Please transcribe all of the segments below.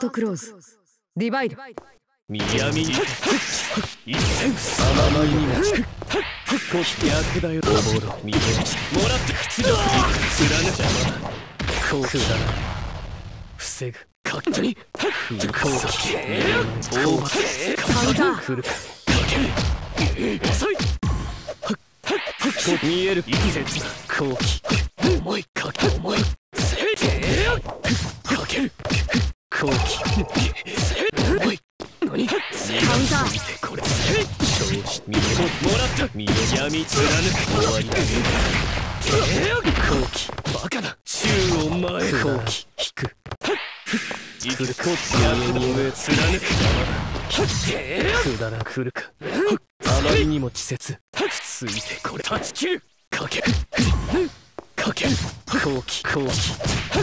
トクローズディバイド闇に一戦あまりにも逆だよおぼろ見てもらって口の貫く邪魔だこうだな防ぐ勝手にこうカウンター来るか遅い見える一節後期重いかけ重いかける後期重い何カウンター見てこれ見えもらった見え闇貫く終わりだ後期バカだ宙を前後期引く来るこっち闇に上貫くくだら来るかあまりにも稚拙ついてこれ断ち切るかけかけ後期後期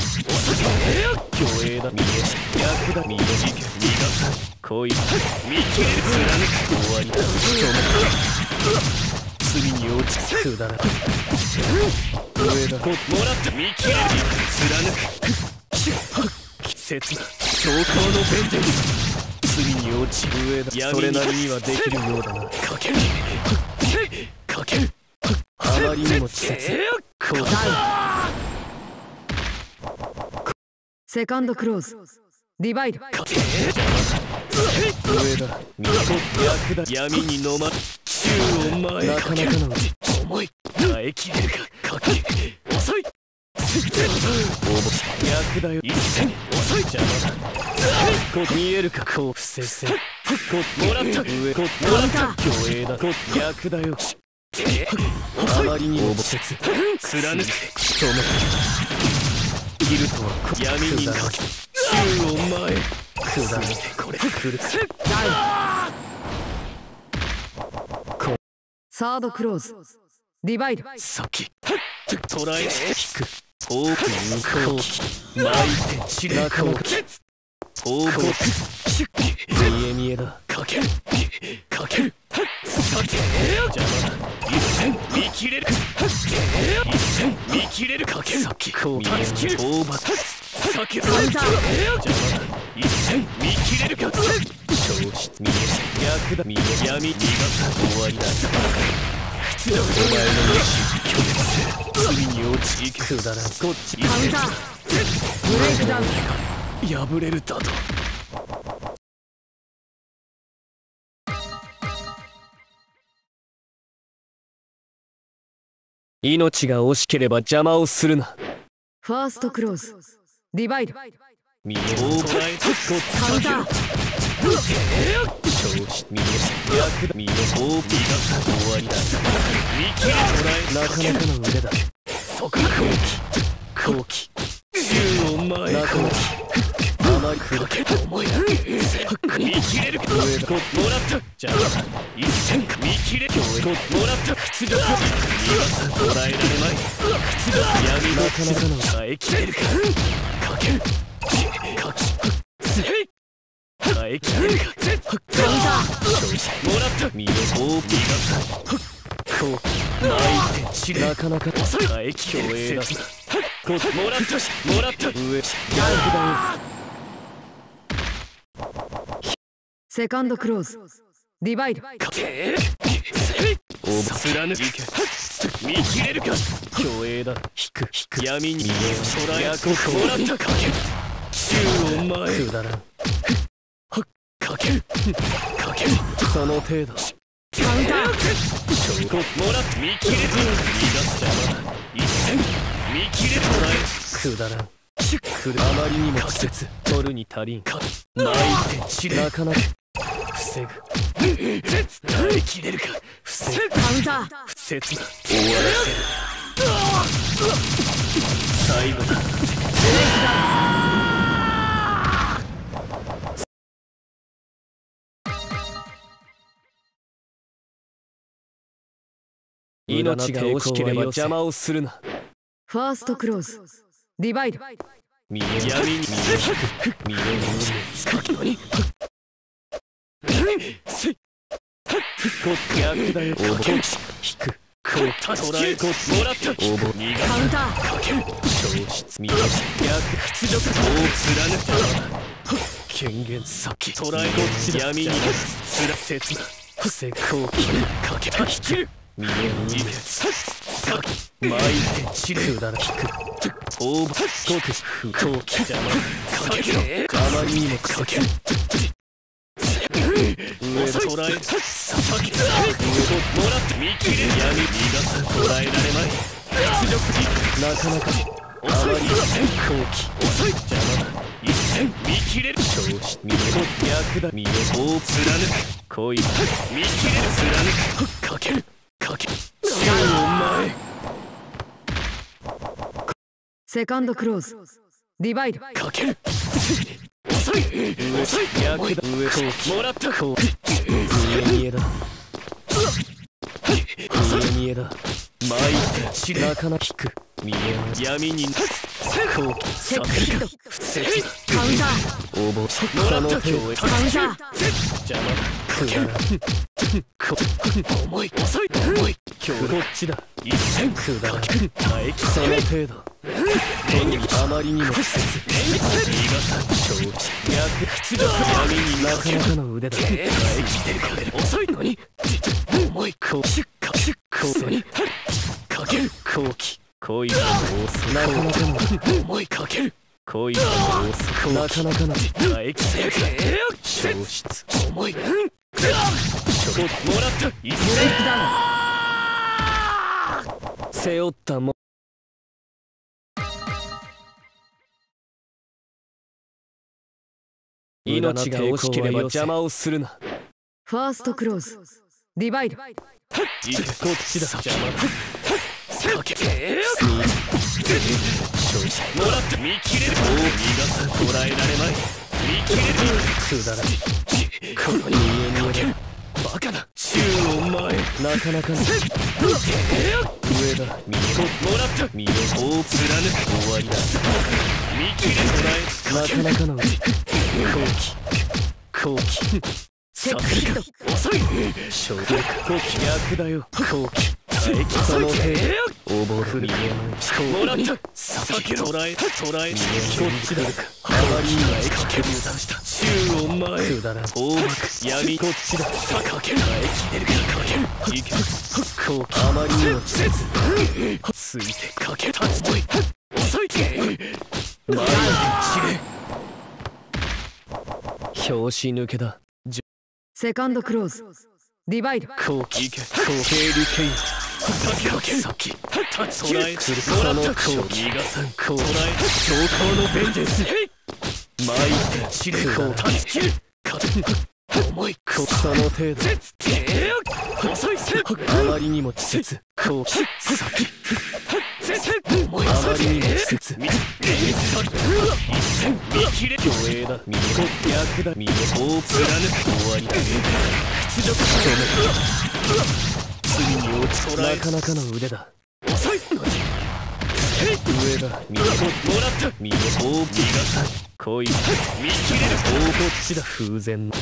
虚栄だ見え逆だ見え逃がさ恋見切れる貫く終わりだ罪に落ちくだら上だもらった見切れる貫く季節だ証拠の弁天罪に落ち上だそれなりにはできるようだなかけるかけるあまりにも稚拙こうだセカンドクローズディバイド上だ逆だ闇に飲ま宙を前なかなかの重い耐えきれるかかけ遅い逆だよ一戦遅い邪魔だこ見えるかこう不正戦こもらった上こもらった虚栄だこ逆だよあまりにも稚拙貫く人のいるとは闇にかけ宙を前下めてこれ来るサードクローズディバイド先捉え引くオープン後期巻いて散らこうオープン見え見えだかけるかけるさて邪魔だ一戦見切れる一戦見切れるかける先こう断ち切るオーバー先邪魔だ一戦見切れるか消失見え逆だ見え闇逃がさ終わりだお前の意志拒絶せ罪に落ちくだらんこっちカウンターブレイクダウン破れるだと命が惜しければ邪魔をするなファーストクローズディバイド見えを捉えてカウンター消失見え逆だ見え大ピが終わりだ見切れ捉えなかなかの腕だそこ後期宙を前後期あまりかけた思い見切れる上だもらったじゃあ一戦見切れもらった屈辱捉えられまい屈辱闇なかなかの耐えきれるかかけるかき耐えきれるかカウンターもらった身を大ピが後期巻いて散れなかなか耐えきれるもらったもらった上逆だよセカンドクローズディバイド貫き見切れるか虚栄だ引く闇に捉えもらったかけ宙を前くだらんかけるかけるその程度カウンターもらって見切れず逃がす邪魔だ一戦見切れ捉えくだらんあまりにも季節取るに足りん巻いて散れなかなか防ぐ耐えきれるか防ぐカウンター不切な終わらせる最後だ命が惜しければ邪魔をするなファーストクローズディバイド見え闇に見え見え使うのに逆だよ引くこう捉えもらった応募逃がカウンターかける消失見え逆屈辱を貫く権限先捉えこっちだ闇につら切な成功機かけた引きる見え逃げ先巻いて散るくだら引くオーバーごく不幸気邪魔かけろあまりにもかける上だ捉え先上ともらって見切れ闇逃がさ捉えられまい屈辱になかなかあまり一戦後期遅い邪魔だ一戦見切れる承知見えろ逆だ見えろを貫く恋だ見切れる貫くかけるかけるお前セカンドクローズディバイドかける遅い遅い逆だ上後期もらったこう見えだ見えだ巻いて散るなかなか引く見え闇に後期させるか不正カウンター応募その手をカウンター邪魔だくだら重い遅い重い今日こっちだ一戦くだら耐えきその程度あまりにも季節逃がさん承知逆屈辱闇になかなかの腕だ耐えきてるから遅いのに重いこうしっかしっこうにかける後期恋が遅なかなかの思いかける恋が遅なかなかの耐えきてる消失重いもらった一ブレイクダウン背負ったも命が惜しければ邪魔をするなファーストクローズディバイドいけこっちだ邪魔だかけもらって見切れる逃がさ捉えられまい見切れるくだらにこの人間にけるバカだ宙お前なかなかの上だ見えもらった見えを貫く終わりだ見切れ捉えなかなかの後期させるか遅い衝撃後期逆だよ後期その程度覚える見えないもらったさけろ捉えこっちだあまりにないかける油断した宙お前くだら大爆闇こっちださかける出るからかけるいけ後期あまりにも季節ついてかけたつとい遅い前に散れ拍子抜けだセカンドクローズディバイド後期いけ後継理ケイン先立ち捉えその後期逃がさんこう捉え昇降のベンジェンス巻いて散れこう立ち切る重いこその程度細いせあまりにも季節こう先重いあまりにも季節一戦見切れ虚栄だ見え逆だ見えを貫く終わりだ屈辱罪に落ちなかなかの腕だ遅いのに上だ見えもらった見えを逃がさん恋見切れるこっちだ風前の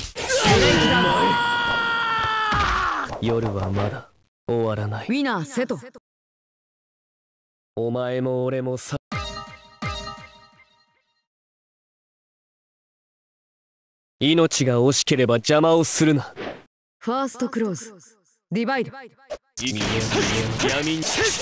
夜はまだ終わらないウィナーセトお前も俺もさ命が惜しければ邪魔をするなファーストクローズディバイド闇にカウンター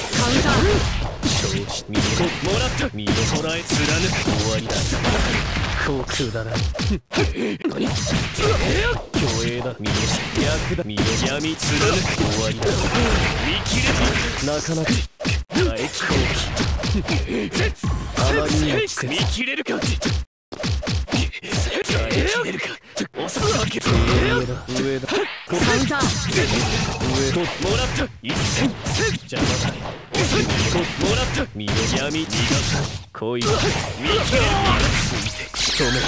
承知見えもらった見え捉え貫く終わりだこうくだらん何虚栄だ見え逆だ見え闇貫く終わりだ見切れなかなか耐えきあまりにも季節見切れるか耐えきれるか遅かけ上だカウンター上ともらった一戦邪魔だ遅いもらった見え闇逃がさ恋は見切れるついて仕留める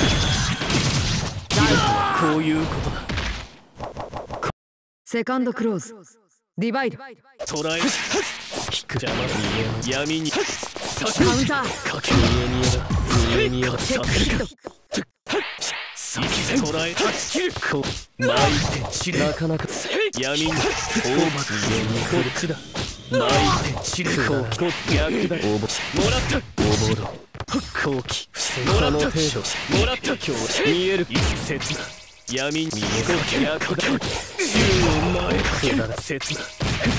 こういうことだセカンドクローズディバイド捉え引く邪魔見え闇にカウンターかけ見え見えださせるか捉えたち切るこう巻いて散るなかなか闇に大幕上にこっちだ巻いて散るこう逆だ応募もらった応募だ好機その程度もらった今日見える一節だ闇に見える役だ宙を前くだら切な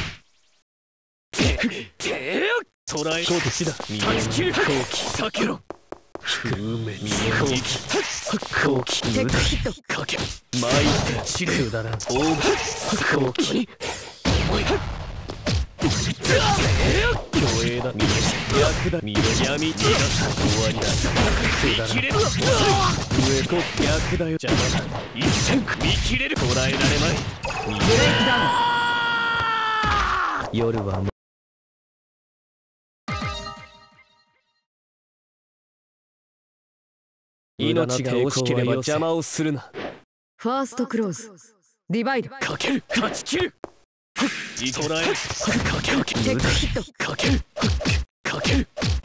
捕らえこっちだ見える好機避けろ風面見える好機無駄かけ巻いて散れくだらんオーバー好機虚栄だ見え役だ見え闇逃がさ終わりだ見切れる上こ役だよ邪魔だ一戦見切れる捉えられまいブレイクダウン夜はもう命が惜しければ邪魔をするなファーストクローズディバイドかける勝ち切る捉えるかけるチェックヒットかけるかける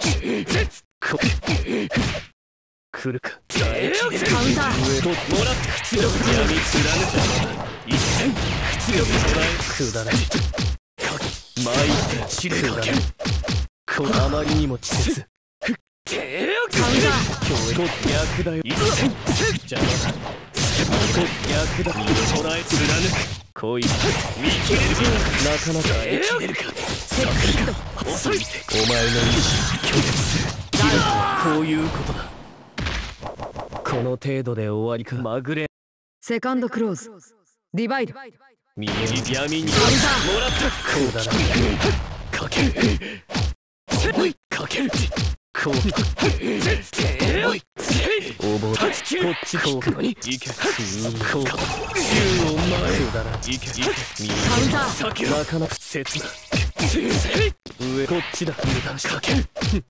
来るかカウンター上ともらって口力闇貫く一戦口力捉えくだらない巻いて散れかけるあまりにも稚拙カウンター今日役だよ一戦邪魔だ役だ身を捉え貫く恋見切れるなかなか生きれるか遅いてお前の意志拒絶するこういうことだこの程度で終わりかまぐれセカンドクローズディバイド見える闇にもらったこうだなかけるかけるこうおぼこっちこうかにいけこう銃を前だないけ見えカウンターなかなか切な上こっちだ油断かける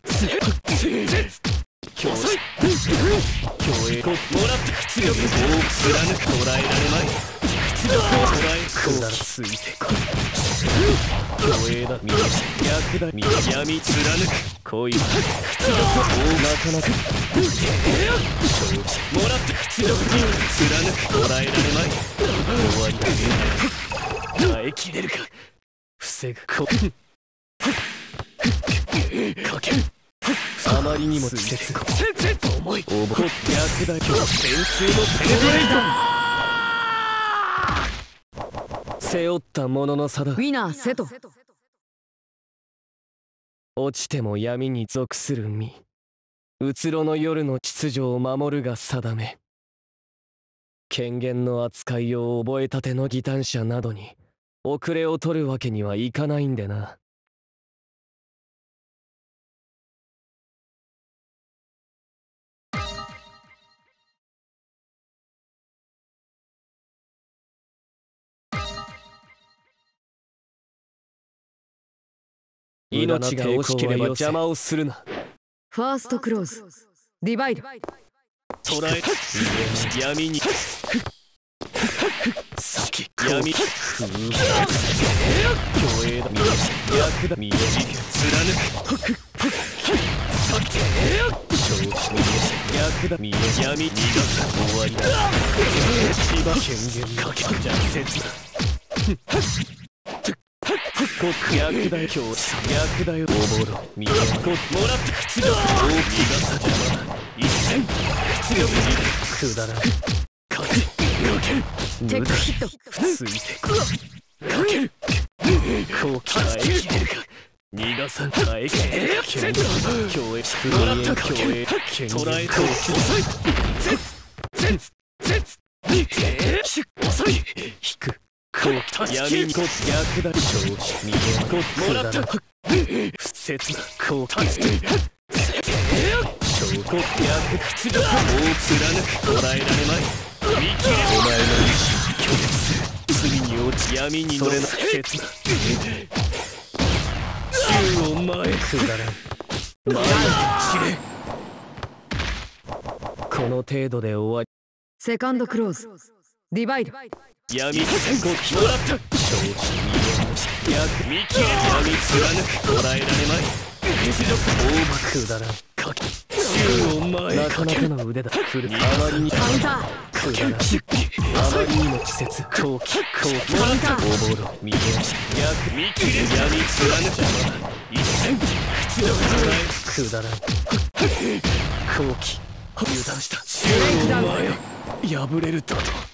強栄もらった口力を貫く捉えられまい口力を捉えくだらついてこい強栄だ見え役だ見え闇貫く恋口力をなかなかもらった口力を貫く捉えられまい終わりだ耐えきれるか防ぐこかけるあまりにも稚拙重い応募役だ今日電通のペネトレーター背負ったものの差だウィナーセト落ちても闇に属する身うつろの夜の秩序を守るが定め権限の扱いを覚えたての義胆者などに遅れを取るわけにはいかないんでな命が惜しければ邪魔をするなファーストクローズディバイド捉え闇に先闇虚栄だ役だ見える貫く役だ見え闇逃がす終わりだ千葉権限かけじゃ切な役だよ今日役だよおぼろ見えるもらった口力を逃がさ邪魔だ一戦口力にくだらんかけチェックヒットついてこかけるこう耐えきれるか逃がさん耐えきれる競泳もらった競泳捉えと遅い遅い引くこう闇にこ役だ正直見えこもらった不切なこう勝つ証拠役口力を貫く捉えられまい見切れお前の意志拒絶する罪に落ち闇に乗れな切な銃を前くだらん前に散れこの程度で終わりセカンドクローズディバイド闇戦後もらった正直見え役見切れ闇貫く捉えられまい屈辱大幕だらんかけ銃を前なかなかの腕だ来るあまりにカウンターくだらんあまりにも稚拙後期カウンターおぼろ見え役見切れ闇貫く一戦屈辱捉えくだらん後期油断した。 レイクダウン。 お前破れると